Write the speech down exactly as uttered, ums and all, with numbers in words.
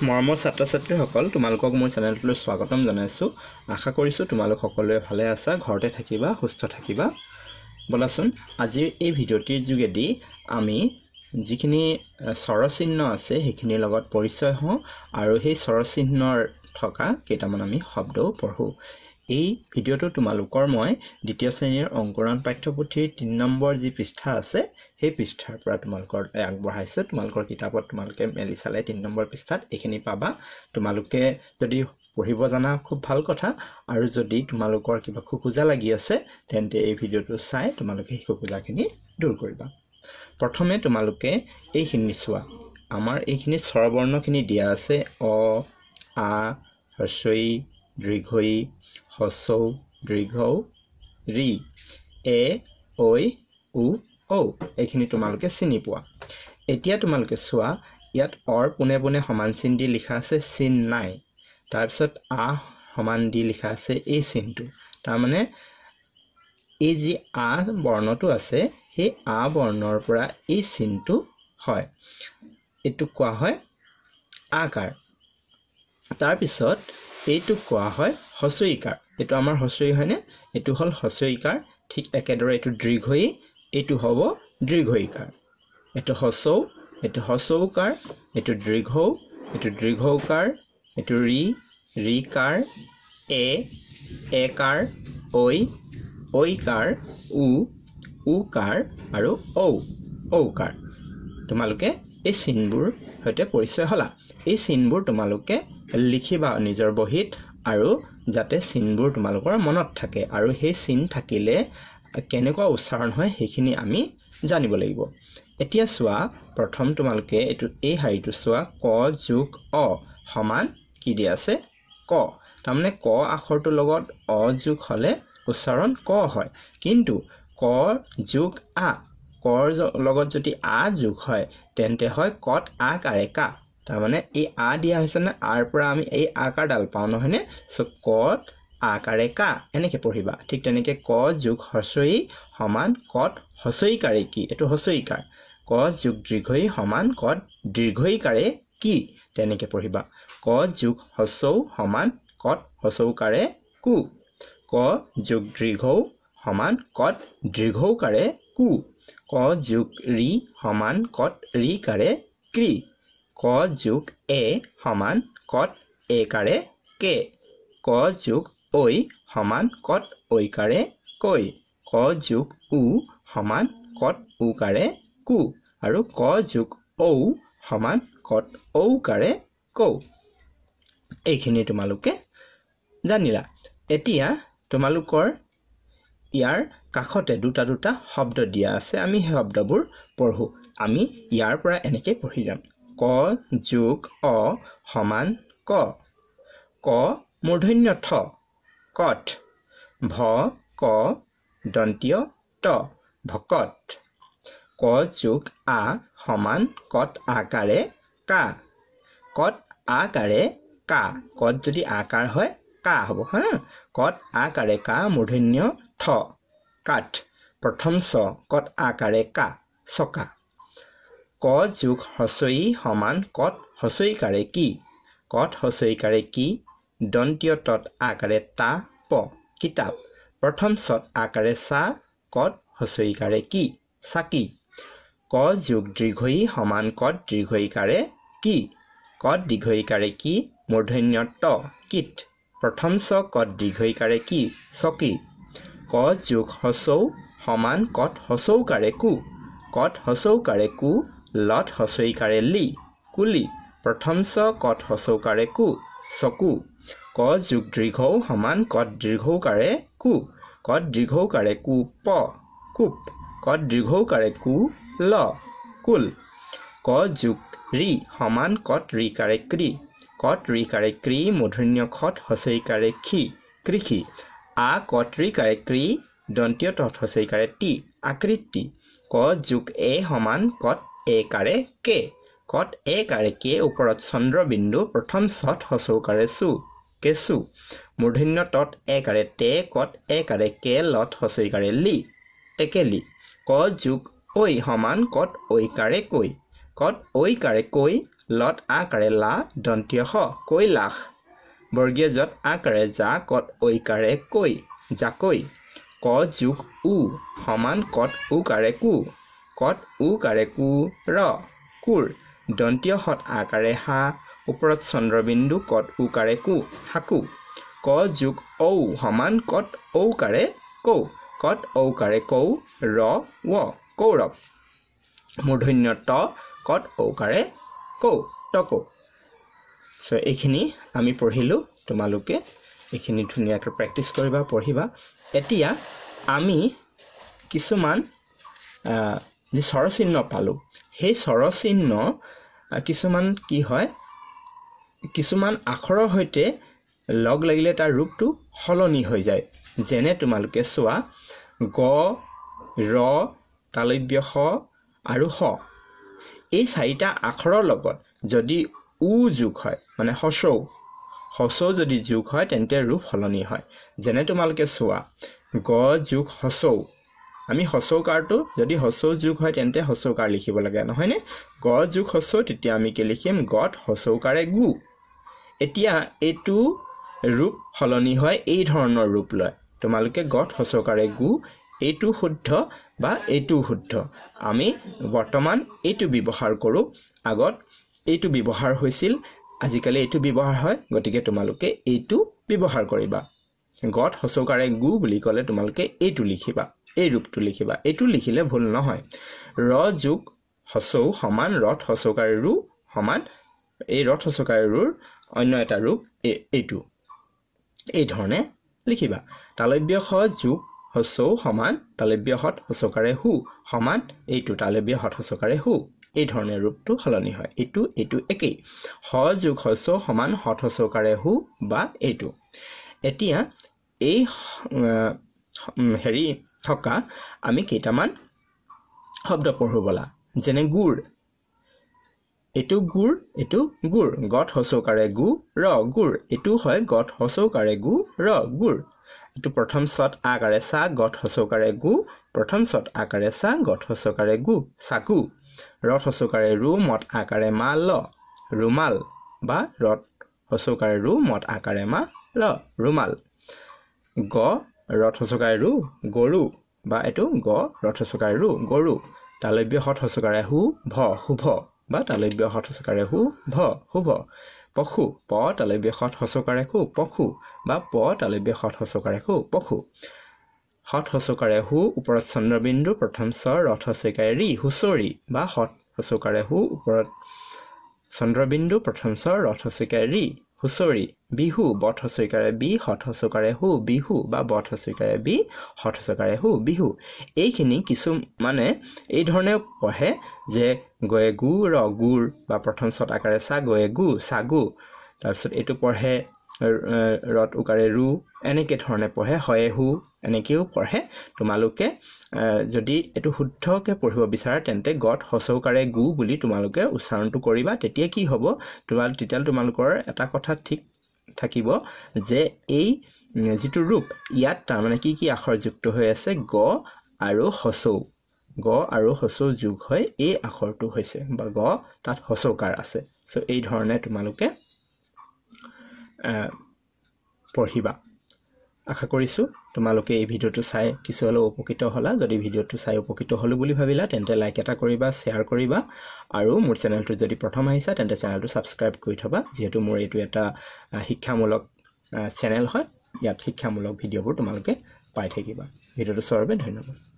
মৰমৰ ছাত্ৰ ছাত্ৰীসকল তোমালোকক মোৰ চেনেলটোলৈ স্বাগতম জনাইছো। আশা কৰিছো তোমালোক সকলোৱে ভালে আছা, ঘৰতে থাকিবা, সুস্থ থাকিবা। বলাচোন আজিৰ এই ভিডিঅ'টিৰ যোগেদি আমি যিখিনি স্বৰচিহ্ন আছে সেইখিনিৰ লগত পৰিচয় হওঁ আৰু সেই স্বৰচিহ্নৰ থকা কেইটামান আমি শব্দও পঢ়ো। এই ভিডিঅ'টো তোমালোকৰ মই দ্বিতীয় শ্ৰেণীৰ অংকুৰণ পাঠ্যপুথিৰ তিনি নম্বৰ যি পৃষ্ঠা আছে সেই পৃষ্ঠাৰ পৰা তোমালোকৰ আগবঢ়াইছো। তোমালোকৰ কিতাপত তোমালোকে মেলি চালে তিনি নম্বৰ পৃষ্ঠাত এইখিনি পাবা। তোমালোকে যদি পঢ়িব জানা খুব ভাল কথা, আৰু যদি তোমালোকৰ কিবা খুকুজা লাগি আছে তেন্তে এই ভিডিঅ'টো চাই তোমালোকে সেই খুকুজাখিনি দূৰ কৰিবা। প্ৰথমে তোমালোকে এইখিনি চোৱা। আমাৰ এইখিনি স্বৰবৰ্ণখিনি দিয়া আছে অ, আ, হ্ৰস্বই, দীৰ্ঘই, হ্ৰস্বৌ, দীৰ্ঘৌ, ৰি, এ, ঐ, উ, ঔ। এইখিনি তোমালোকে চিনি পোৱা। এতিয়া তোমালোকে চোৱা, ইয়াত অৰ পোনে পোনে সমান চিন দি লিখা আছে, চিন নাই। তাৰপিছত আ সমান দি লিখা আছে এই চিনটো। তাৰমানে এই যি আ বৰ্ণটো আছে সেই আ বৰ্ণৰ পৰা এই চিনটো হয়, এইটো কোৱা হয় আকাৰ। তাৰপিছত এইটো কোৱা হয় হ্ৰস্বইকাৰ। এইটো আমাৰ হ্ৰস্বই হয়নে? এইটো হ'ল হ্ৰস্বইকাৰ। ঠিক একেদৰে এইটো দীৰ্ঘই, এইটো হ'ব দীৰ্ঘইকাৰ। এইটো হ্ৰস্বৌ, এইটো হ্ৰস্বৌকাৰ, এইটো দীৰ্ঘৌ, এইটো দীৰ্ঘৌকাৰ, এইটো ৰি, ৰিকাৰ, এ, একাৰ, ঐ, ঐকাৰ, উ, উকাৰ আৰু ঔ, ঔকাৰ। তোমালোকে এই চিনবোৰ সৈতে পৰিচয় হ'লা। এই চিনবোৰ তোমালোকে লিখিবা নিজৰ বহীত, আৰু যাতে চিনবোৰ তোমালোকৰ মনত থাকে, আৰু সেই চিন থাকিলে কেনেকুৱা উচ্চাৰণ হয় সেইখিনি আমি জানিব লাগিব। এতিয়া চোৱা, প্ৰথম তোমালোকে এইটো এই শাৰীটো চোৱা, ক যোগ অ সমান কি দিয়া আছে? ক। তাৰমানে ক আখৰটোৰ লগত অ যোগ হ'লে উচ্চাৰণ ক হয়, কিন্তু ক যোগ আ, কৰ লগত যদি আ যোগ হয় তেন্তে হয় কত আকাৰে কা। তাৰমানে এই আ দিয়া হৈছে নে, আৰ পৰা আমি এই আকাৰডাল পাওঁ নহয়নে? চ' কত আকাৰে কা এনেকে পঢ়িবা। ঠিক তেনেকে ক যোগ হ্ৰস্বই সমান কত হ্ৰস্বইকাৰে কি, এইটো হ্ৰস্বইকাৰ। ক যোগ দীৰ্ঘই সমান কত দীৰ্ঘইকাৰে কি, তেনেকে পঢ়িবা। ক যোগ হ্ৰস্বৌ সমান কত হ্ৰস্বৌকাৰে কু। ক যোগ দীৰ্ঘৌ সমান কত দীৰ্ঘৌকাৰে কু। ক যোগ ৰি সমান কত ৰিকাৰে ক্ৰি। ক যোগ এ সমান কত একাৰে কে। ক যোগ ঐ সমান কত ঐকাৰে কৈ। ক যোগ উ সমান কত উকাৰে কু। আৰু ক যোগ ঔ সমান কত ঔকাৰে কৌ। এইখিনি তোমালোকে জানিলা। এতিয়া তোমালোকৰ ইয়াৰ কাষতে দুটা দুটা শব্দ দিয়া আছে, আমি সেই শব্দবোৰ পঢ়ো। আমি ইয়াৰ পৰা এনেকৈ পঢ়ি যাম। ক যোগ অ সমান ক। ক মূৰ্ধন্য ঠ, কঠ। ভ ক দন্তীয় ত, ভকত। ক যোগ আ সমান কত আকাৰে কা। কত আকাৰে কা, কত যদি আকাৰ হয় কা হ'ব, হা। কত আকাৰে কা মূৰ্ধন্য ঠ, কাঠ। প্ৰথম চ, কত আকাৰে কা, চকা। ক যোগ হ্ৰস্বই সমান কত হ্ৰস্বইকাৰে কি। কত হ্ৰস্বইকাৰে কি, দন্তীয় তত আকাৰে তা, প, কিতাপ। প্ৰথম চত আকাৰে চা, কত হ্ৰস্বইকাৰে কি, চাকি। ক যোগ দীৰ্ঘই সমান কত দীৰ্ঘইকাৰে কি। কত দীৰ্ঘইকাৰে কি, মূৰ্ধন্য ত, কিত। প্ৰথম চ কত দীৰ্ঘইকাৰে কি, চকী। ক যোগ হ্ৰস্বৌ সমান কত হ্ৰস্বৌকাৰে কু। কত হ্ৰস্বৌকাৰে কু, লত হ্ৰস্বইকাৰে লি, কুলি। প্ৰথম চ কত হ্ৰস্বৌকাৰে কু, চকু। ক যোগ দীৰ্ঘৌ সমান কত দীৰ্ঘৌকাৰে কু। কত দীৰ্ঘৌকাৰে কু, প, কুপ। কত দীৰ্ঘৌকাৰে কু, ল, কুল। ক যোগ ৰি সমান কত ৰিকাৰে ক্ৰি। কত ৰিকাৰে ক্ৰি, মূৰ্ধন্য খত হ্ৰস্বইকাৰে খি, কৃষি। আ কত ৰিকাৰে ক্ৰি, দন্তীয় তত হ্ৰস্বইকাৰে টি, আকৃতি। ক যোগ এ সমান কত একাৰে কে। কত একাৰে কে, ওপৰত চন্দ্ৰবিন্দু, প্ৰথম চত হ্ৰস্বৌকাৰে চু, কেঁচু। মূৰ্ধন্য তত একাৰে তে, কত একাৰে কে, লত হ্ৰস্বইকাৰে লি, টেকেলি। ক যোগ ঐ সমান কত ঐকাৰে কৈ। কত ঐকাৰে কৈ, লত আকাৰে লা দন্তীয় হ কৈলাশ বৰ্গীয় যত আকাৰে যা কত ঐকাৰে কৈ জাকৈ ক যোগ উ সমান কত উকাৰে কু কত উকাৰে কু ৰ কুৰ দন্তীয় হত আকাৰে হা ওপৰত চন্দ্ৰবিন্দু কত উকাৰে কু হাকু ক যোগ ঔ সমান কত ঔকাৰে কৌ কত ঔকাৰে কৌ ৰ ৱ কৌৰৱ মূৰ্ধন্য ত কত ঔকাৰে কৌ টকৌ সো এইখিনি আমি পঢ়িলো তোমালোকে এইখিনি ধুনীয়াকৈ প্ৰেক্টিছ কৰিবা পঢ়িবা এতিয়া আমি কিছুমান যে স্বৰচিহ্ন পালো সেই স্বৰচিহ্ন কিছুমান কি হয় কিছুমান আখৰৰ সৈতে লগ লাগিলে তাৰ ৰূপটো সলনি হৈ যায় যেনে তোমালোকে চোৱা গ ৰ তালব্য খ আৰু হ এই চাৰিটা আখৰৰ লগত যদি উ যোগ হয় মানে হসৌ হসৌ যদি যোগ হয় তেন্তে ৰূপ সলনি হয় যেনে তোমালোকে চোৱা গ যোগ হসৌ আমি হসৌকাৰটো যদি হসৌ যোগ হয় তেন্তে হসৌকাৰ লিখিব লাগে নহয়নে গ যোগ হসৌ তেতিয়া আমি কি লিখিম গত হসৌকাৰে গু এতিয়া এইটো ৰূপ সলনি হয় এই ধৰণৰ ৰূপ লয় তোমালোকে গত হসৌকাৰে গু এইটো শুদ্ধ বা এইটো শুদ্ধ আমি বৰ্তমান এইটো ব্যৱহাৰ কৰোঁ আগত এইটো ব্যৱহাৰ হৈছিল আজিকালি এইটো ব্যৱহাৰ হয় গতিকে তোমালোকে এইটো ব্যৱহাৰ কৰিবা গত হসৌকাৰে গু বুলি ক'লে তোমালোকে এইটো লিখিবা এই ৰূপটো লিখিবা এইটো লিখিলে ভুল নহয় ৰ যোগ হসৌ সমান ৰথ হসৌকাৰে ৰু সমান এই ৰথ হসৌকাৰে ৰুৰ অন্য এটা ৰূপ এইটো এই ধৰণে লিখিবা তালব্য খ যোগ হসৌ সমান তালব্য হত হসৌকাৰে হু সমান এইটো তালব্য হত হসৌকাৰে হু এই ধৰণে ৰূপটো সলনি হয় এইটো এইটো একেই হ যোগ হসৌ সমান হত হসৌকাৰে হু বা এইটো এতিয়া এই হেৰি থকা আমি কেইটামান শব্দ পঢ়ো বলা যেনে গুৰ এইটো গুৰ এইটো গুৰ গত হসৌকাৰে গু ৰ গুৰ এইটো হয় গত হসৌকাৰে গু ৰ গুৰ এইটো প্ৰথম চত আকাৰে সা গত হসৌকাৰে গু প্ৰথম চত আকাৰে সা গত হসৌকাৰে গু সাকু ৰথ হসৌকাৰে ৰু মত আকাৰে মা ল ৰুমাল বা ৰথ হসৌকাৰে ৰু মত আকাৰে মা ল ৰুমাল গ ৰথ হসৌকাৰে ৰু গৰু বা এইটো গ ৰথ হসৌকাৰে ৰু গৰু তালব্য হত হসৌকাৰে হু ভ শুভ বা তালব্য হত হসৌকাৰে হু ভ শুভ পশু প তালব্য হত হসৌকাৰে হু পশু বা প তালব্য হত হসৌকাৰে হু পশু হত হসৌকাৰে হু ওপৰত চন্দ্ৰবিন্দু প্ৰথম স্বৰ ৰথ হসৌকাৰে ৰি হুঁচৰি বা হত হসৌকাৰে হু ওপৰত চন্দ্ৰবিন্দু প্ৰথম স্বৰ ৰথ হসৌকাৰে ৰি হুঁচৰি বিহু বট হসৌকাৰে বি হত হসৌকাৰে হু বিহু বা বট হসৌকাৰে বি হত হসৌকাৰে হু বিহু এইখিনি কিছু মানে এই ধৰণে পঢ়ে যে গয়ে গু ৰ গুৰ বা প্ৰথম চত আকাৰে চা গয়ে গু সাগু তাৰপিছত এইটো পঢ়ে ৰথ উকাৰে ৰু এনেকৈ ধৰণে পঢ়ে হয়ে হু এনেকৈও পঢ়ে তোমালোকে যদি এইটো শুদ্ধকৈ পঢ়িব বিচাৰা তেন্তে গত হসৌকাৰে গু বুলি তোমালোকে উচ্চাৰণটো কৰিবা তেতিয়া কি হ'ব তোমাল তেতিয়া তোমালোকৰ এটা কথা ঠিক থাকিব যে এই যিটো ৰূপ ইয়াত তাৰমানে কি কি আখৰ যুক্ত হৈ আছে গ আৰু হসৌ গ আৰু হসৌ যোগ হৈ এই আখৰটো হৈছে বা গ তাত হসৌকাৰ আছে সো এই ধৰণে তোমালোকে পঢ়িবা আশা কৰিছোঁ তোমালোকে এই ভিডিঅ'টো চাই কিছু হ'লেও উপকৃত হ'লা যদি ভিডিঅ'টো চাই উপকৃত হ'লো বুলি ভাবিলা তেন্তে লাইক এটা কৰিবা শ্বেয়াৰ কৰিবা আৰু মোৰ চেনেলটো যদি প্ৰথম আহিছা তেন্তে চেনেলটো ছাবস্ক্ৰাইব কৰি থবা যিহেতু মোৰ এইটো এটা শিক্ষামূলক চেনেল হয় ইয়াত শিক্ষামূলক ভিডিঅ'বোৰ তোমালোকে পাই থাকিবা ভিডিঅ'টো চোৱাৰ বাবে ধন্যবাদ